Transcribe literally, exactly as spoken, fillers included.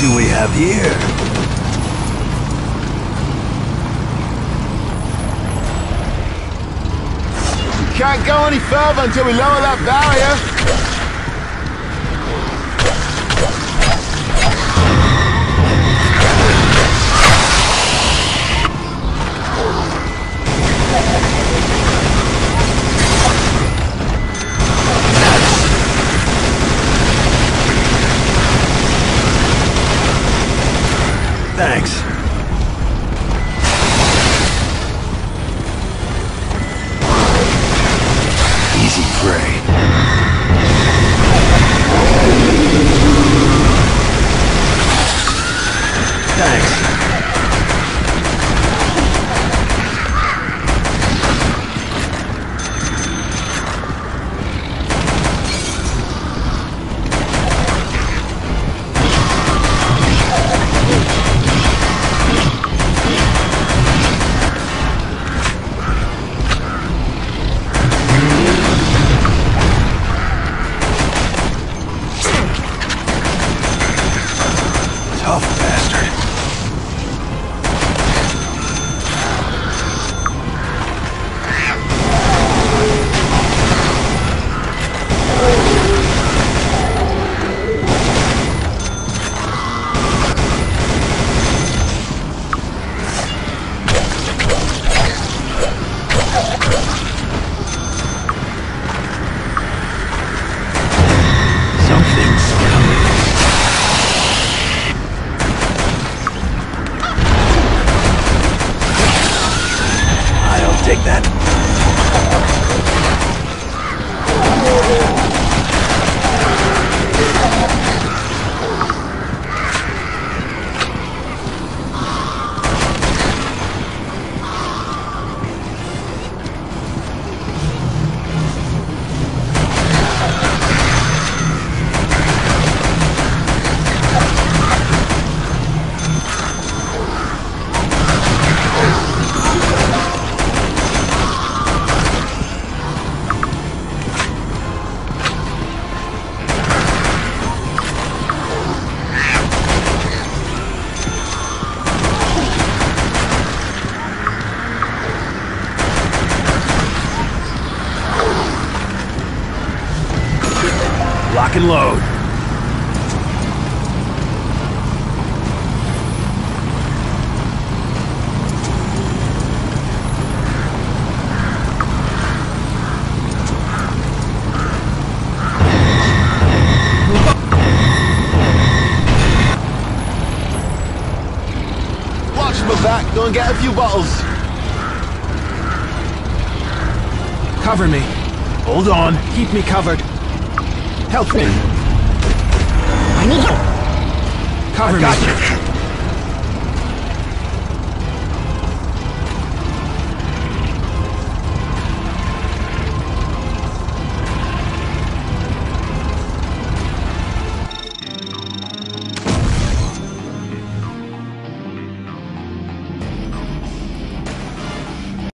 do we have here? Can't go any further until we lower that barrier. Thanks. Easy prey. Thanks. Tough bastard. Something's coming. Take that. Lock and load. Watch my back, go and get a few bottles. Cover me. Hold on. Keep me covered. Help me. Cover I've got me. you.